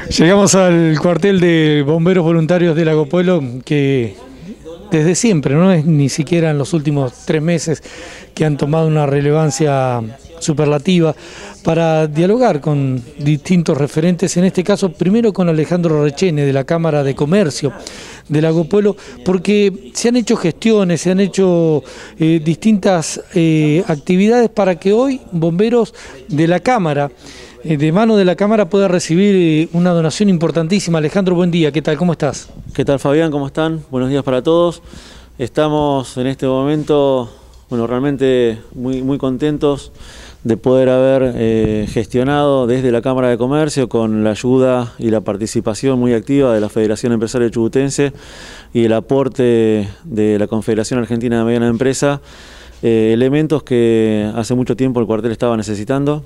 Llegamos al cuartel de bomberos voluntarios de Lago Puelo, que desde siempre, no es ni siquiera en los últimos 3 meses, que han tomado una relevancia superlativa para dialogar con distintos referentes, en este caso primero con Alejandro Rechene de la Cámara de Comercio de Lago Puelo, porque se han hecho gestiones, se han hecho distintas actividades para que hoy bomberos de la Cámara, de mano de la Cámara, pueda recibir una donación importantísima. Alejandro, buen día, ¿qué tal? ¿Cómo estás? ¿Qué tal, Fabián? ¿Cómo están? Buenos días para todos. Estamos en este momento, realmente muy contentos de poder haber gestionado desde la Cámara de Comercio, con la ayuda y la participación muy activa de la Federación Empresaria Chubutense y el aporte de la Confederación Argentina de Mediana Empresa, elementos que hace mucho tiempo el cuartel estaba necesitando.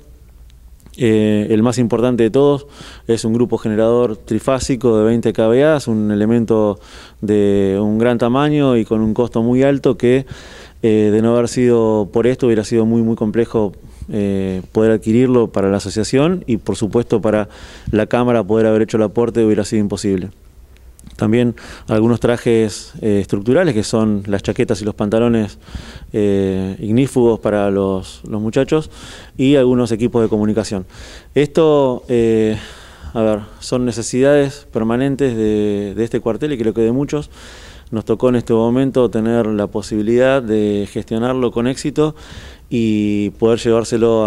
El más importante de todos es un grupo generador trifásico de 20 kVA, es un elemento de un gran tamaño y con un costo muy alto que de no haber sido por esto hubiera sido muy complejo poder adquirirlo para la asociación, y por supuesto para la Cámara poder haber hecho el aporte hubiera sido imposible. También algunos trajes estructurales, que son las chaquetas y los pantalones ignífugos para los muchachos, y algunos equipos de comunicación. Esto, son necesidades permanentes de este cuartel, y creo que de muchos. Nos tocó en este momento tener la posibilidad de gestionarlo con éxito y poder llevárselo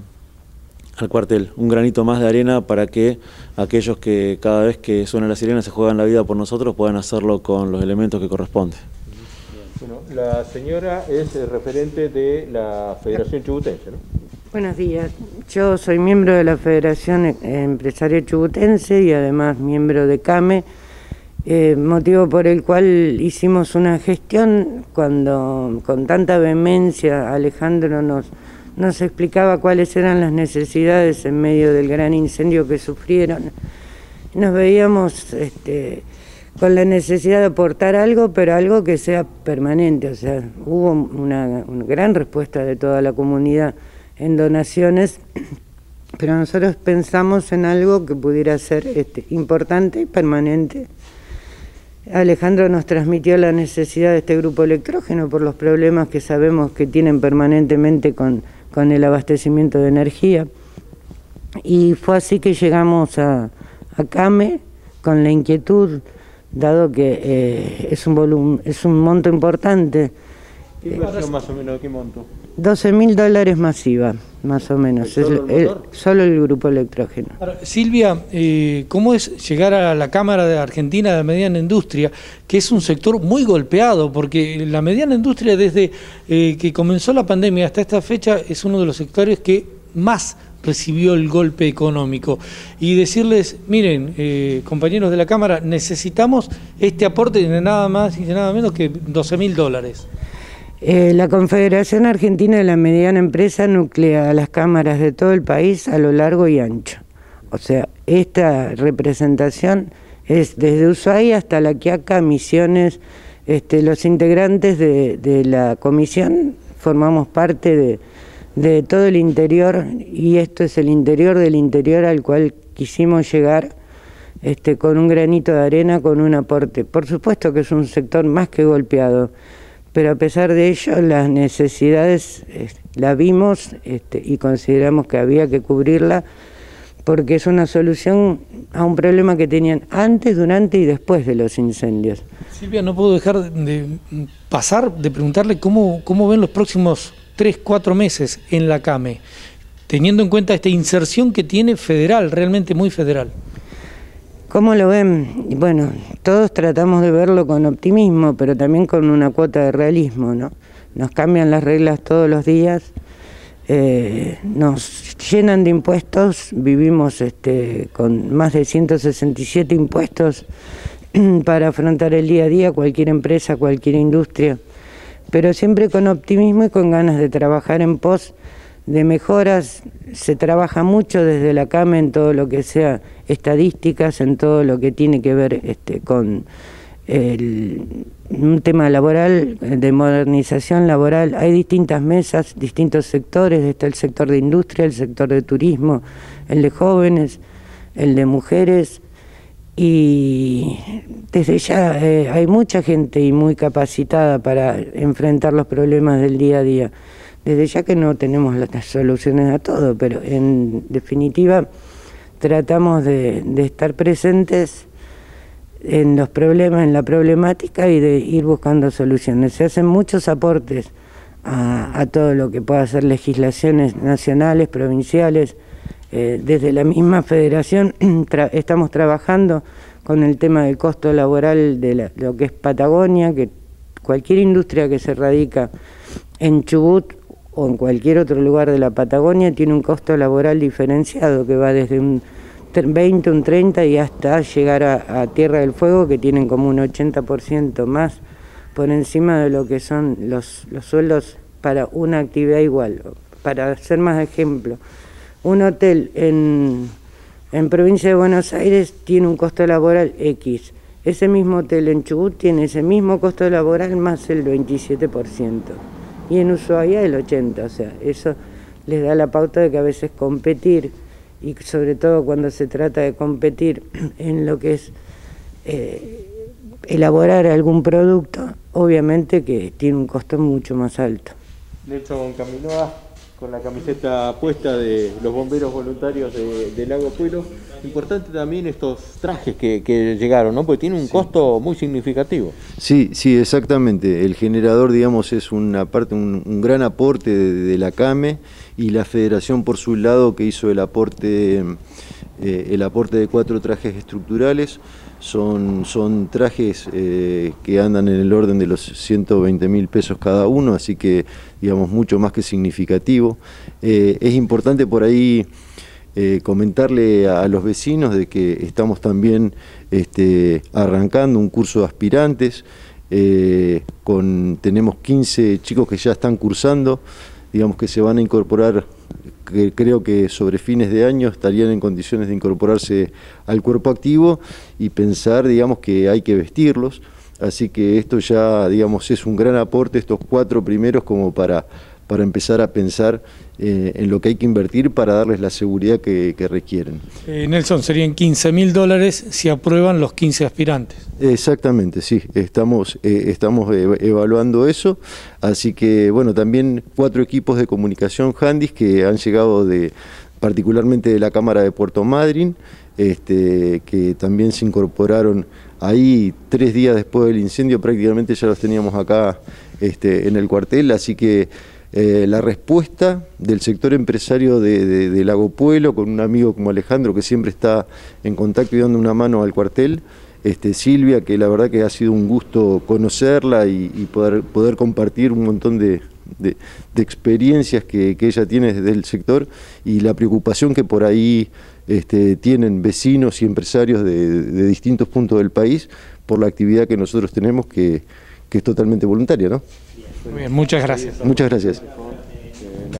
al cuartel. Un granito más de arena para que aquellos que cada vez que suena la sirena se juegan la vida por nosotros puedan hacerlo con los elementos que corresponden. Bueno, la señora es referente de la Federación Chubutense, ¿no? Buenos días. Yo soy miembro de la Federación Empresaria Chubutense y además miembro de CAME, motivo por el cual hicimos una gestión cuando con tanta vehemencia Alejandro nos explicaba cuáles eran las necesidades en medio del gran incendio que sufrieron. Nos veíamos con la necesidad de aportar algo, pero algo que sea permanente. O sea, hubo una gran respuesta de toda la comunidad en donaciones, pero nosotros pensamos en algo que pudiera ser importante y permanente. Alejandro nos transmitió la necesidad de este grupo electrógeno por los problemas que sabemos que tienen permanentemente con el abastecimiento de energía, y fue así que llegamos a CAME con la inquietud, dado que es un monto importante. ¿Qué inversión más o menos? ¿Qué monto? $12.000 masiva, más o menos, solo el grupo electrógeno. Ahora, Silvia, ¿cómo es llegar a la Cámara de Argentina de Mediana Industria, que es un sector muy golpeado? Porque la mediana industria, desde que comenzó la pandemia hasta esta fecha, es uno de los sectores que más recibió el golpe económico, y decirles, miren, compañeros de la Cámara, necesitamos este aporte de nada más y de nada menos que $12.000. La Confederación Argentina de la Mediana Empresa nuclea a las cámaras de todo el país a lo largo y ancho. O sea, esta representación es desde Ushuaia hasta La Quiaca, Misiones. Los integrantes de la comisión formamos parte de todo el interior, y esto es el interior del interior al cual quisimos llegar con un granito de arena, con un aporte. Por supuesto que es un sector más que golpeado, pero a pesar de ello las necesidades la vimos y consideramos que había que cubrirla, porque es una solución a un problema que tenían antes, durante y después de los incendios. Silvia, no puedo dejar de preguntarle cómo ven los próximos 3-4 meses en la CAME, teniendo en cuenta esta inserción que tiene federal, realmente muy federal. ¿Cómo lo ven? Bueno, todos tratamos de verlo con optimismo, pero también con una cuota de realismo, ¿no? Nos cambian las reglas todos los días, nos llenan de impuestos, vivimos con más de 167 impuestos para afrontar el día a día, cualquier empresa, cualquier industria, pero siempre con optimismo y con ganas de trabajar en pos de mejoras. Se trabaja mucho desde la CAME en todo lo que sea estadísticas, en todo lo que tiene que ver con un tema laboral, de modernización laboral. Hay distintas mesas, distintos sectores, está el sector de industria, el sector de turismo, el de jóvenes, el de mujeres, y desde ya hay mucha gente y muy capacitada para enfrentar los problemas del día a día. Desde ya que no tenemos las soluciones a todo, pero en definitiva tratamos de estar presentes en los problemas, en la problemática, y de ir buscando soluciones. Se hacen muchos aportes a todo lo que pueda ser legislaciones nacionales, provinciales. Desde la misma federación estamos trabajando con el tema del costo laboral de lo que es Patagonia, que cualquier industria que se radica en Chubut o en cualquier otro lugar de la Patagonia tiene un costo laboral diferenciado que va desde un 20, un 30 y hasta llegar a Tierra del Fuego, que tienen como un 80% más por encima de lo que son los sueldos para una actividad igual. Para hacer más ejemplo, un hotel en provincia de Buenos Aires tiene un costo laboral X. Ese mismo hotel en Chubut tiene ese mismo costo laboral más el 27%. Y en Ushuaia el 80%. O sea, eso les da la pauta de que a veces competir, y sobre todo cuando se trata de competir en lo que es elaborar algún producto, obviamente que tiene un costo mucho más alto. Nelson Caminoa, con la camiseta puesta de los bomberos voluntarios de Lago Puelo. Importante también estos trajes que llegaron, ¿no? Porque tiene un costo muy significativo. Sí, sí, exactamente. El generador, digamos, es una parte, un gran aporte de la CAME, y la Federación por su lado, que hizo el aporte de 4 trajes estructurales. Son trajes que andan en el orden de los 120.000 pesos cada uno, así que, digamos, mucho más que significativo. Es importante por ahí comentarle a los vecinos de que estamos también arrancando un curso de aspirantes. Tenemos 15 chicos que ya están cursando, digamos, que se van a incorporar, que creo que sobre fines de año estarían en condiciones de incorporarse al cuerpo activo, y pensar, digamos, que hay que vestirlos. Así que esto ya, digamos, es un gran aporte, estos 4 primeros, como para empezar a pensar en lo que hay que invertir para darles la seguridad que requieren. Nelson, serían $15.000 si aprueban los 15 aspirantes. Exactamente, sí, estamos evaluando eso, así que bueno, también 4 equipos de comunicación Handys que han llegado particularmente de la Cámara de Puerto Madryn, que también se incorporaron ahí 3 días después del incendio, prácticamente ya los teníamos acá en el cuartel, así que la respuesta del sector empresario de Lago Puelo, con un amigo como Alejandro, que siempre está en contacto y dando una mano al cuartel, Silvia, que la verdad que ha sido un gusto conocerla y poder compartir un montón de experiencias que ella tiene desde el sector, y la preocupación que por ahí tienen vecinos y empresarios de distintos puntos del país por la actividad que nosotros tenemos, que es totalmente voluntaria, ¿no? Muy bien, muchas gracias. Muchas gracias.